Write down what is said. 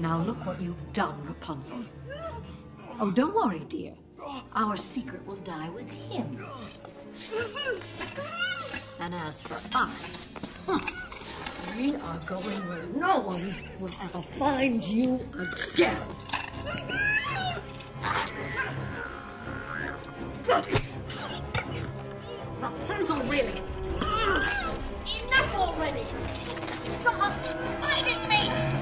Now look what you've done, Rapunzel. Oh, don't worry, dear. Our secret will die with him. And as for us, we are going where no one will ever find you again. Rapunzel, really? Enough already! Stop fighting me!